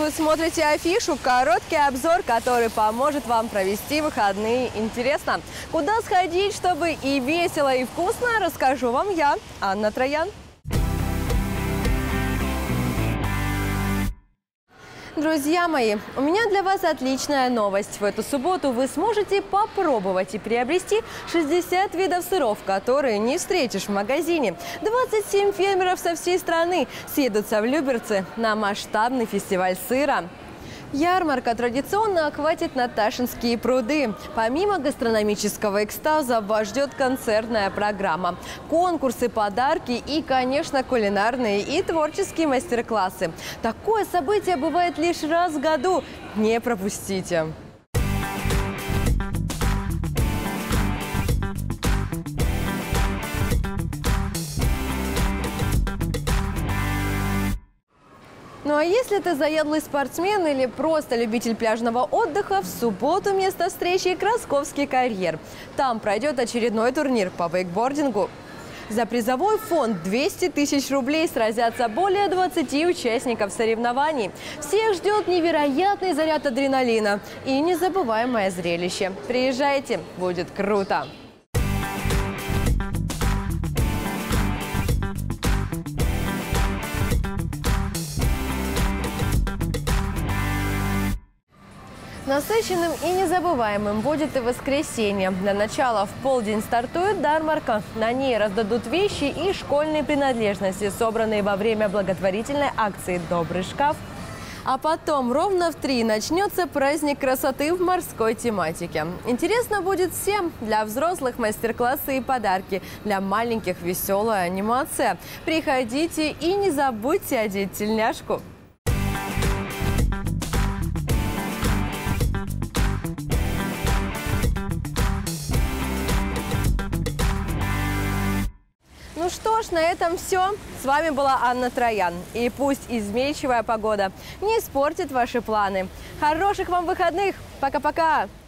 вы смотрите афишу, короткий обзор, который поможет вам провести выходные интересно. Куда сходить, чтобы и весело, и вкусно, расскажу вам я, Анна Троян. Друзья мои, у меня для вас отличная новость. В эту субботу вы сможете попробовать и приобрести 60 видов сыров, которые не встретишь в магазине. 27 фермеров со всей страны съедутся в Люберцы на масштабный фестиваль сыра. Ярмарка традиционно охватит Наташинские пруды. Помимо гастрономического экстаза вас ждет концертная программа, конкурсы, подарки и, конечно, кулинарные и творческие мастер-классы. Такое событие бывает лишь раз в году. Не пропустите! Ну а если ты заядлый спортсмен или просто любитель пляжного отдыха, в субботу место встречи – Красковский карьер. Там пройдет очередной турнир по вейкбордингу. За призовой фонд 200 тысяч рублей сразятся более 20 участников соревнований. Всех ждет невероятный заряд адреналина и незабываемое зрелище. Приезжайте, будет круто! Насыщенным и незабываемым будет и воскресенье. Для начала в полдень стартует ярмарка. На ней раздадут вещи и школьные принадлежности, собранные во время благотворительной акции «Добрый шкаф». А потом ровно в 3 начнется праздник красоты в морской тематике. Интересно будет всем. Для взрослых мастер-классы и подарки. Для маленьких веселая анимация. Приходите и не забудьте одеть тельняшку. Ну что ж, на этом все. С вами была Анна Троян. И пусть изменчивая погода не испортит ваши планы. Хороших вам выходных. Пока-пока.